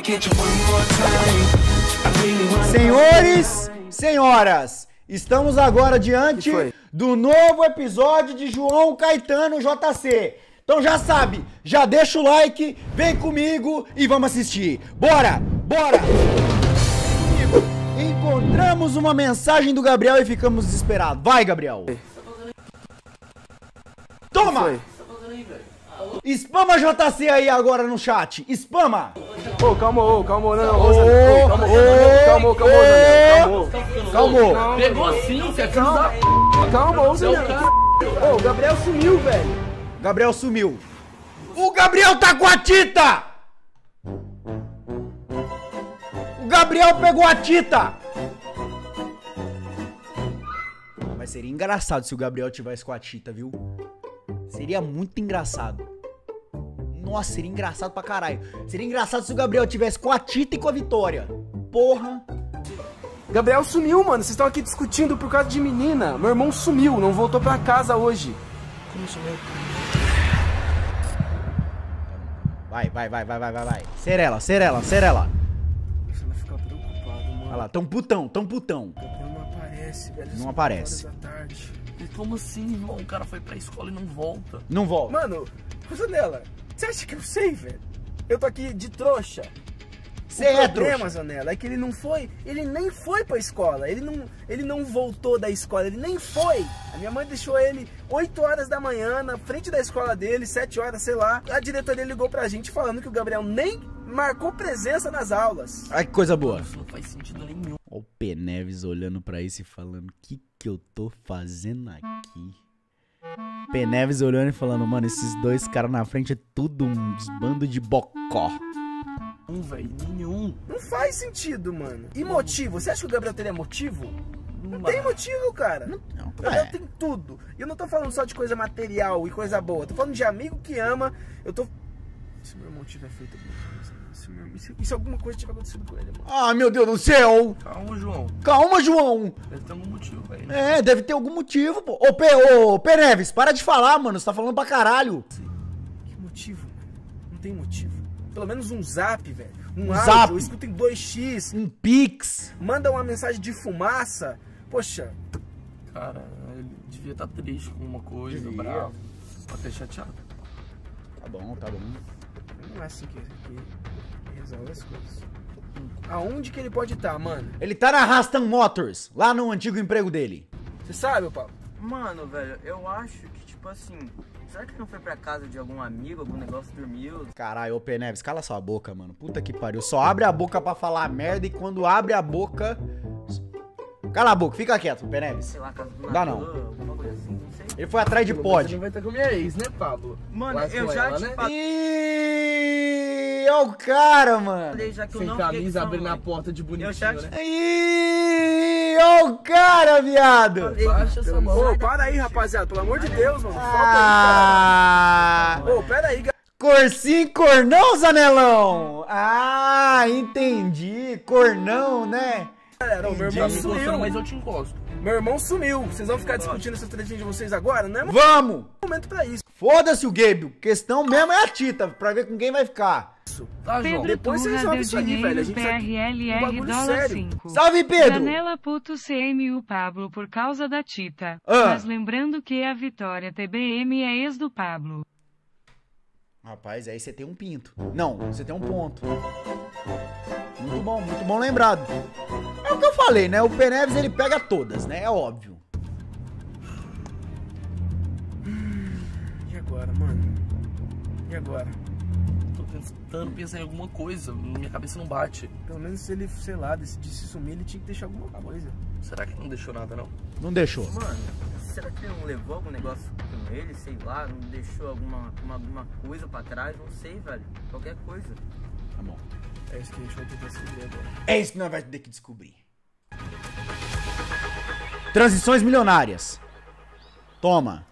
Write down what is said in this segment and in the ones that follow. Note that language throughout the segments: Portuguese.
Senhores, senhoras, estamos agora diante do novo episódio de João Caetano JC. Então já sabe, já deixa o like, vem comigo e vamos assistir. Bora, bora! Encontramos uma mensagem do Gabriel e ficamos desesperados. Vai, Gabriel! Toma! Spama JC aí agora no chat. Spama! Ô, calma, calma, não, calma. Pegou sim, você é filho da p. Calma, ô, o Gabriel sumiu, velho. Gabriel sumiu. O Gabriel tá com a Tita! O Gabriel pegou a Tita! Mas seria engraçado se o Gabriel tivesse com a Tita, viu? Seria muito engraçado. Nossa, seria engraçado pra caralho. Seria engraçado se o Gabriel tivesse com a Tita e com a Vitória. Porra. Gabriel sumiu, mano. Vocês estão aqui discutindo por causa de menina. Meu irmão sumiu, não voltou pra casa hoje. Como sumiu? Vai. Serela. Você vai ficar preocupado, mano. Olha lá, tão putão. Gabriel não aparece, velho. Não aparece. E como assim, irmão? O cara foi pra escola e não volta. Não volta. Mano, Zanella, você acha que eu sei, velho? Eu tô aqui de trouxa. Você é problema, trouxa. Zanella, é que ele não foi, ele nem foi pra escola, ele não voltou da escola, ele nem foi. A minha mãe deixou ele 8 horas da manhã na frente da escola dele, 7 horas, sei lá. A diretoria ligou pra gente falando que o Gabriel nem marcou presença nas aulas. Ai, que coisa boa. Isso não faz sentido nenhum. Ó o P. Neves olhando pra isso e falando, o que eu tô fazendo aqui? P. Neves olhando e falando, mano, esses dois caras na frente é tudo um bando de bocó. Não, velho, nenhum. Não faz sentido, mano. E motivo? Você acha que o Gabriel teria motivo? Não tem motivo, cara. Não, O Gabriel tem tudo. E eu não tô falando só de coisa material e coisa boa. Tô falando de amigo que ama. Eu tô... Se meu irmão tiver feito alguma coisa, se alguma coisa tiver acontecido com ele, mano. Ah, meu Deus do céu. Calma, João. Calma, João. Deve ter algum motivo, velho. É, deve ter algum motivo, pô. Ô, P. Neves, para de falar, mano. Você tá falando pra caralho. Que motivo, mano? Não tem motivo. Pelo menos um zap, velho. Um zap. áudio, escuta em 2x. Um pix. Manda uma mensagem de fumaça. Poxa. Cara, ele devia estar triste com uma coisa, bravo. Até chateado. Tá bom. Não é assim que resolve as coisas. Aonde que ele pode estar, mano? Ele tá na Rastan Motors, lá no antigo emprego dele. Você sabe, Paulo? Mano, velho, eu acho que, tipo assim, será que não foi pra casa de algum amigo, algum negócio, dormiu? Caralho, ô P. Neves, cala sua boca, mano. Puta que pariu. Só abre a boca pra falar merda e quando abre a boca... Cala a boca, fica quieto, P. Neves. Sei lá, casa do Dá não. alguma coisa assim, não sei. Ele foi atrás de Você pod. não vai estar com minha ex, né, Pablo? Mano, Mas eu com já ela, te né? falei Ih, ó o cara, mano. já que eu Sem não camisa, abrindo a velho. porta de Eu bonitinho, já né? Ih, ó o cara, viado. Baixa essa mão. Ô, para aí, rapaziada. Pelo amor de Deus, mano. Falta Ah, aí, cara. Ô, pera aí, corcinho, cornão, Zanelão. Ah, entendi. Cornão, né? galera. Ô, meu Tá irmão me encostando, sumiu. mas eu te encosto. Meu irmão sumiu. Vocês vão ficar discutindo essas tretinhas de vocês agora? Não é Vamos. momento pra isso. Foda-se o Gabe. Questão mesmo é a Tita, pra ver com quem vai ficar. Tá, João? Pedro Depois você Turra resolve deu isso aí, dinheiro, velho. A gente tá aqui PRLR um bagulho dólar sério. 5. Salve, Pedro. Janela puto CMU Pablo por causa da Tita. Ah. Mas lembrando que a Vitória TBM é ex do Pablo. Rapaz, aí você tem um pinto. Não, você tem um ponto. Muito bom lembrado. É o que eu falei, né? O P. Neves, ele pega todas, né? É óbvio. E agora, mano? E agora? Tô tentando pensar em alguma coisa, minha cabeça não bate. Pelo menos se ele, sei lá, decidisse sumir, ele tinha que deixar alguma coisa. Será que não deixou nada, não? Não deixou. Mano, será que ele não levou algum negócio com ele, sei lá, não deixou alguma coisa pra trás, não sei, velho. Qualquer coisa. Tá bom. É isso que a gente vai tentar descobrir agora. É isso que nós vamos ter que descobrir. Transições milionárias. Toma.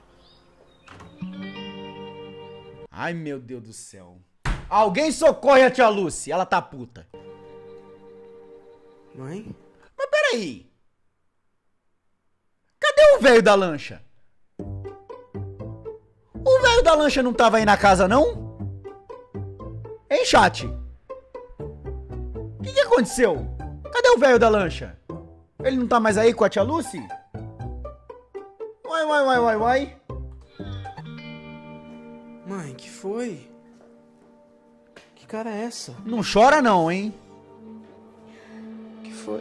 Ai, meu Deus do céu. Alguém socorre a tia Lucy. Ela tá puta. Mãe? Mas peraí. Cadê o velho da lancha? O velho da lancha não tava aí na casa, não? Hein, chat? que aconteceu? Cadê o velho da lancha? Ele não tá mais aí com a tia Lucy? Uai. Mãe, que foi? Que cara é essa? Não chora não, hein? Que foi?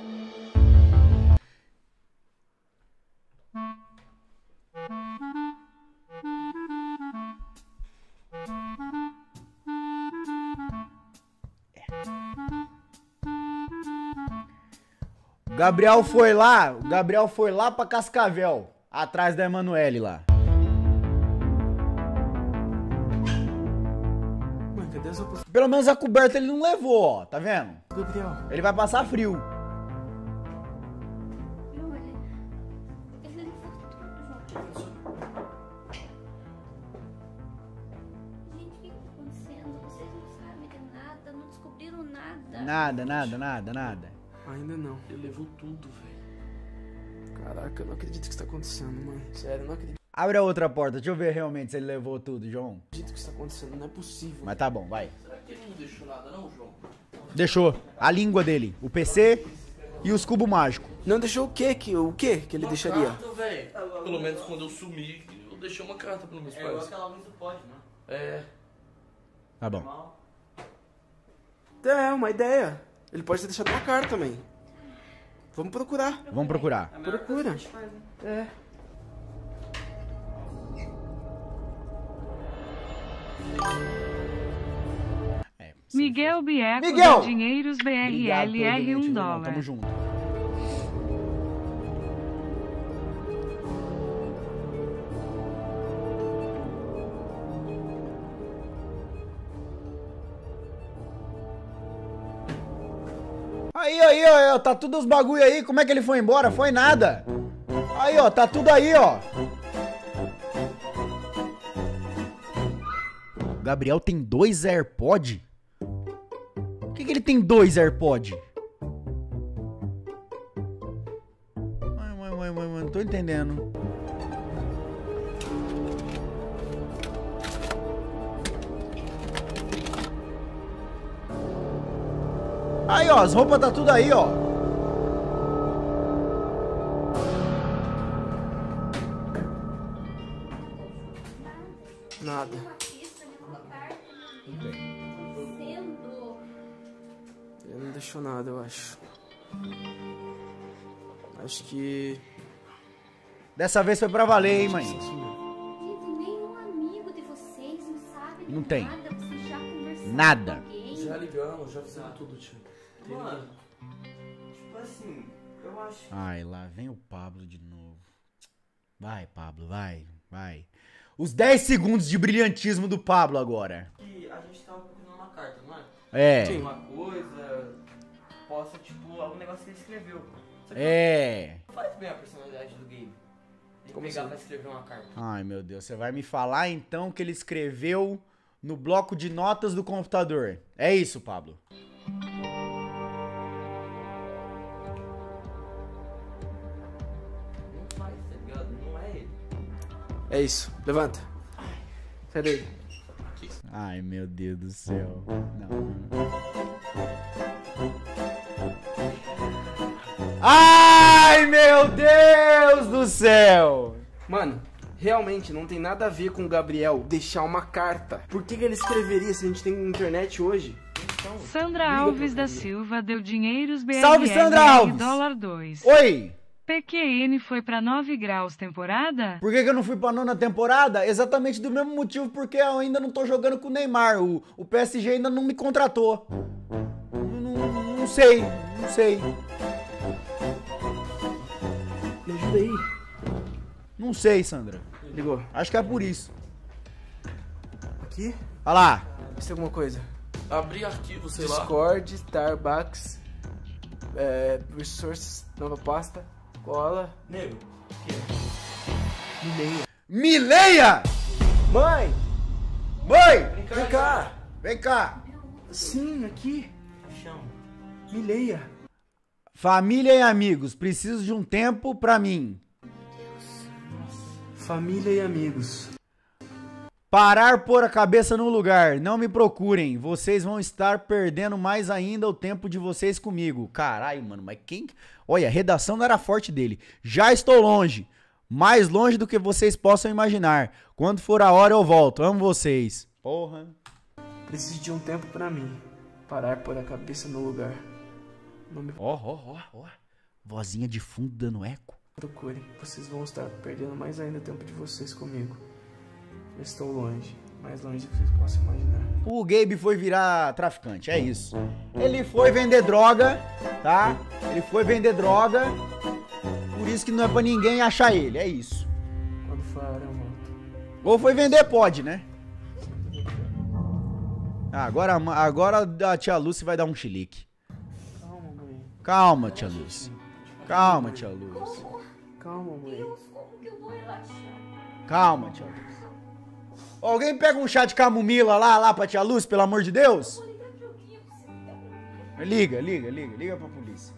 O Gabriel foi lá pra Cascavel, atrás da Emanuele lá. Mãe, cadê essa pessoa? Pelo menos a coberta ele não levou, ó, tá vendo? Gabriel. Ele vai passar frio. Não, ele levou tudo, João. Gente, o que tá acontecendo? Vocês não sabem de nada, não descobriram nada. Nada. Ainda não. Ele levou tudo, velho. Caraca, eu não acredito que isso tá acontecendo, mãe. Sério, eu não acredito Abre a outra porta, deixa eu ver realmente se ele levou tudo, João. que isso tá acontecendo, não é possível. Mas tá bom, vai. Será que ele não deixou nada não, João? Deixou a língua dele, o PC e os cubos mágicos. Não deixou o quê? O quê que ele Uma deixaria? carta, velho. Pelo menos quando eu sumi, eu deixei uma carta pros meus É igual pais. aquela luz do pote, né? É. Tá bom. Mal. É, uma ideia. Ele pode ter deixado uma carta também. Vamos procurar. Vamos procurar. Procura. É. Miguel Bieco Miguel! do Dinheiros Obrigado pelo BRLR donate, 1 meu irmão, dólar. tamo junto. Aí, ó, tá tudo os bagulho aí, como é que ele foi embora? Foi nada. Aí, ó, tá tudo aí, ó. O Gabriel tem 2 AirPod? Por que ele tem 2 AirPod? Não tô entendendo. Aí, ó, as roupas tá tudo aí, ó. Nada. Uma pista, nenhuma carta, sendo. Ele não deixou nada, eu acho. Acho que... Dessa vez foi pra valer, hein, mãe? Gente, nenhum amigo de vocês não sabe de Não tem. nada. Vocês já conversaram Nada. com alguém? Já ligamos, já fizemos tudo, tio. Mano, tipo assim, eu acho Ai, lá vem o Pablo de novo. Vai, Pablo, vai. Os 10 segundos de brilhantismo do Pablo agora. que a gente tava procurando uma carta, não é? É. Sim. Uma coisa, possa, tipo, algum negócio que ele escreveu. Só que É. não faz bem a personalidade do Gabe. Ele Como pegar assim? pra escrever uma carta. Ai, meu Deus, você vai me falar então que ele escreveu no bloco de notas do computador. É isso, Pablo. Não faz, tá ligado? Não é ele. É isso. Levanta. Sai daí. Ai, meu Deus do céu. Não. Ai, meu Deus do céu. Mano, realmente não tem nada a ver com o Gabriel deixar uma carta. Por que ele escreveria se a gente tem internet hoje? Sandra Alves da Silva deu Dinheiros BRLR Salve, Sandra Alves! $2. Oi. PQN foi pra 9 graus temporada? Por que eu não fui pra 9ª temporada? Exatamente do mesmo motivo, porque eu ainda não tô jogando com o Neymar. O PSG ainda não me contratou. Não sei. Me ajuda aí. Não sei, Sandra. Ligou. Acho que é por isso. Aqui? Olha lá. Isso é alguma coisa. Abrir arquivo, sei lá. Discord, Starbucks, Resources, nova pasta, cola. Nego, Mileia! Mãe! Mãe! Vem cá! Vem cá. Sim, aqui. chão. Me leia. Família e amigos, preciso de um tempo pra mim. Família e amigos. Parar, pôr a cabeça no lugar. Não me procurem. Vocês vão estar perdendo mais ainda o tempo de vocês comigo. Caralho, mano, mas quem... Olha, a redação não era forte dele. Já estou longe. Mais longe do que vocês possam imaginar. Quando for a hora eu volto. Amo vocês. Porra. Preciso de um tempo pra mim. Parar, pôr a cabeça no lugar. Não me Ó. Vozinha de fundo dando eco. procurem. Vocês vão estar perdendo mais ainda o tempo de vocês comigo. Eu estou longe. Mais longe do que vocês possam imaginar. O Gabe foi virar traficante, é isso. Ele foi vender droga, tá? Ele foi vender droga. Por isso que não é pra ninguém achar ele, é isso. Quando for a hora eu volto. Ou foi vender, pode, né? Ah, agora a tia Lucy vai dar um chilique. Calma, mãe. Calma, tia Lucy. Calma, tia Lucy. Calma, mãe. Como que eu vou relaxar? Calma, tia Lucy. Alguém pega um chá de camomila lá pra tia Lucy, pelo amor de Deus? Liga pra polícia.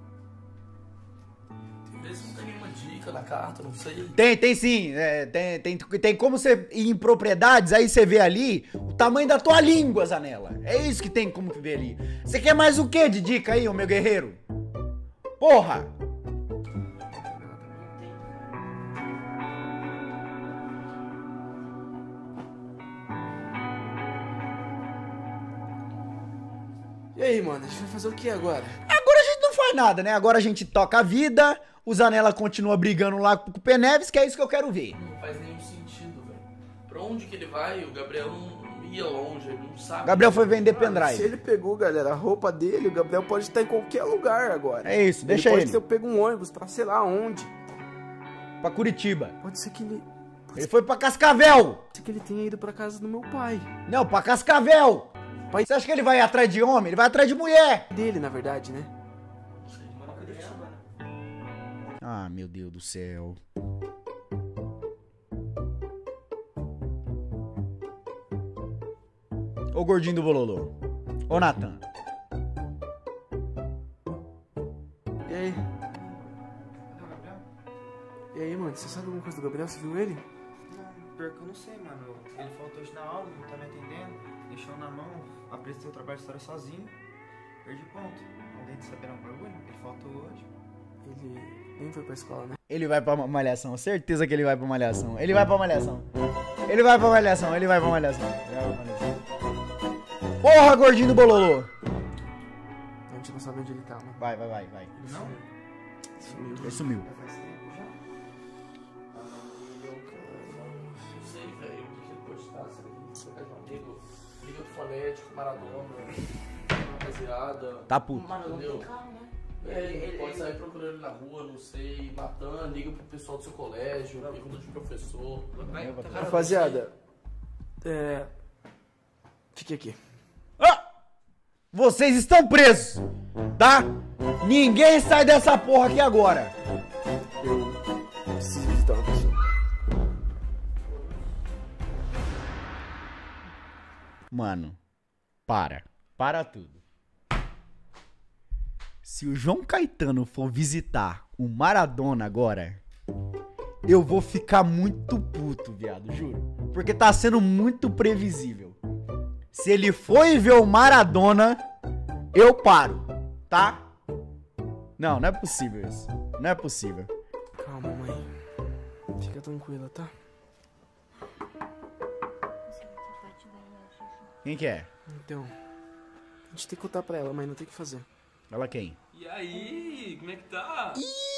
Tem vezes que não tem nenhuma dica na carta, não sei. Tem sim. Tem como você ir em propriedades, aí você vê ali o tamanho da tua língua, Zanella. É isso que tem como ver ali. Você quer mais o que de dica aí, ô meu guerreiro? Porra! E aí, mano? A gente vai fazer o que agora? Agora a gente não faz nada, né? Agora a gente toca a vida, o Zanella continua brigando lá com o Peneves, que é isso que eu quero ver. Não faz nenhum sentido, velho. Pra onde que ele vai? O Gabriel não ia longe, ele não sabe. Gabriel foi vender Se pendrive. ele pegou, galera, a roupa dele, o Gabriel pode estar em qualquer lugar agora. É isso, deixa ele. ele. Pode ter pego um ônibus pra sei lá onde. Pra Curitiba. Pode ser que ele... Ele foi pra Cascavel. Pode ser que ele tenha ido pra casa do meu pai. Não, pra Cascavel. Pai Você acha que ele vai atrás de homem? Ele vai atrás de mulher. dele, na verdade, né? Ah, meu Deus do céu. Ô gordinho do bololô. Ô Natan. E aí? E aí, mano, você sabe alguma coisa do Gabriel? Você viu ele? Pior que eu não sei, mano. Ele faltou hoje na aula, não tá me atendendo. Deixou na mão, apresentei o trabalho de história sozinho. Perdi ponto. Alguém de saber um bagulho? Ele faltou hoje. Ele nem foi pra escola, né? Ele vai pra malhação. Certeza que ele vai pra malhação. Ele vai pra malhação. Ele vai pra malhação. Ele vai pra malhação. Porra, gordinho do bololô. A gente não sabe onde ele tá, mano. Vai. Não? Sumiu. Ele sumiu. Já faz tempo já. Não sei, velho, onde que ele pode estar. Será que ele foi com um amigo? Liga pro Fonético, Maradona, rapaziada. Tá puto. Entendeu? Ele pode sair procurando ele na rua, não sei, matando, liga pro pessoal do seu colégio, pergunta de professor. Rapaziada, fique aqui. Ah! Vocês estão presos, tá? Ninguém sai dessa porra aqui agora. Eu preciso visitar uma pessoa. Mano, para tudo. Se o João Caetano for visitar o Maradona agora, eu vou ficar muito puto, viado, juro. Porque tá sendo muito previsível. Se ele for e ver o Maradona, eu paro, tá? Não é possível isso. Não é possível. Calma, mãe. Fica tranquila, tá? Quem que é? Então, a gente tem que contar pra ela, mas não tem o que fazer. Ela quem? E aí, como é que tá?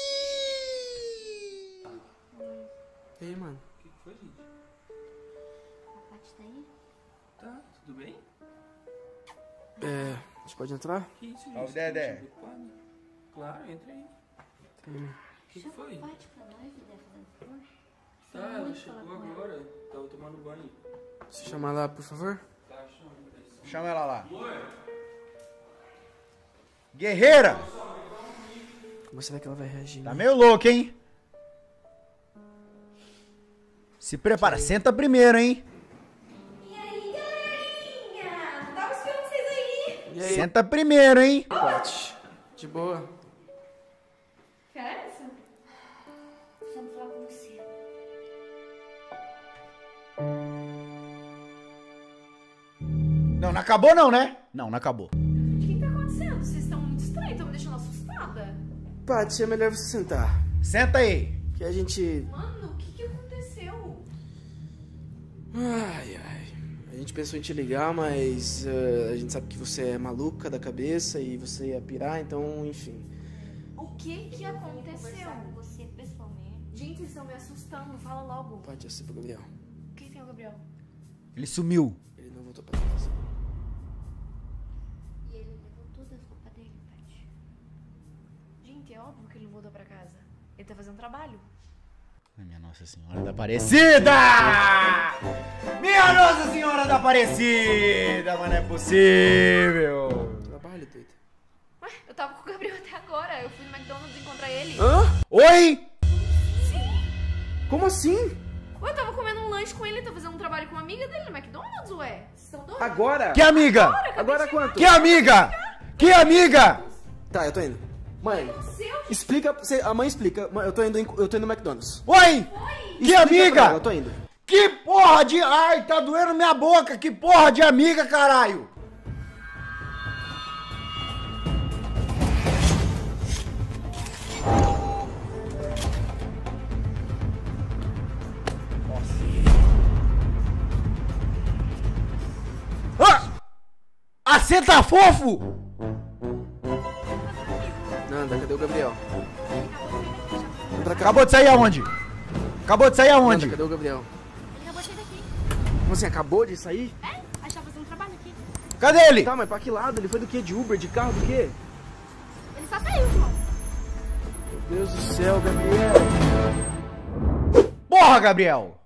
E aí, mano? O que foi, gente? A Paty tá aí? Tá, tudo bem? A gente pode entrar? Que isso, gente? Ó, o Dedé. Tá preocupado? Claro, entra aí. O que foi? Chama a Paty pra nós, Dedé, fazendo favor. Tá, ela chegou agora. Tava tomando banho. Você chama lá, por favor? Tá, chama. Chama ela lá. Guerreira! Como será que ela vai reagir? Tá né? meio louco, hein? Se prepara, senta primeiro, hein? E aí, galerinha? Tava esperando vocês aí. E aí, Senta primeiro, hein? Paty? De boa? Cara, precisamos falar com você. Não, não acabou não, né? Não, não acabou. O que tá acontecendo? Vocês estão muito estranhos, estão me deixando assustada. Paty, é melhor você sentar. Senta aí. Que a gente... Mano, o que aconteceu? Ai, ai. A gente pensou em te ligar, mas a gente sabe que você é maluca da cabeça e você ia pirar, então, enfim. O que aconteceu? Com você pessoalmente. Gente, vocês estão me assustando, fala logo. Paty, assim pro Gabriel. Quem tem o Gabriel? Ele sumiu. Ele não voltou pra casa. E ele levou toda a culpa dele, Paty. Gente, é óbvio que ele não voltou pra casa. Ele tá fazendo trabalho. Minha Nossa Senhora da Aparecida! Minha Nossa Senhora da Aparecida! Mas não é possível! Trabalho, doido. Ué, eu tava com o Gabriel até agora. Eu fui no McDonald's encontrar ele. Hã? Oi? Como assim? Ué, eu tava comendo um lanche com ele, tá fazendo um trabalho com uma amiga dele no McDonald's, ué. Vocês estão doidos? Agora? Que amiga? Agora quanto? Que amiga? Que amiga? Tá, eu tô indo. Mãe, Seu... explica, a mãe explica. Mãe, eu tô indo no McDonald's. Oi? Que Explica pra amiga? ela, eu tô indo. Que porra de... Ai, tá doendo minha boca. Que porra de amiga, caralho? Ah! Você tá fofo? Nanda, cadê o Gabriel? Vem pra cá. Acabou de sair aonde? Acabou de sair aonde? Nanda, cadê o Gabriel? Ele acabou de sair daqui. Como assim, acabou de sair? É? A gente tava fazendo trabalho aqui. Cadê ele? Tá, mas pra que lado? Ele foi do quê? De Uber? De carro? Do quê? Ele só saiu, João. Meu Deus do céu, Gabriel. Porra, Gabriel!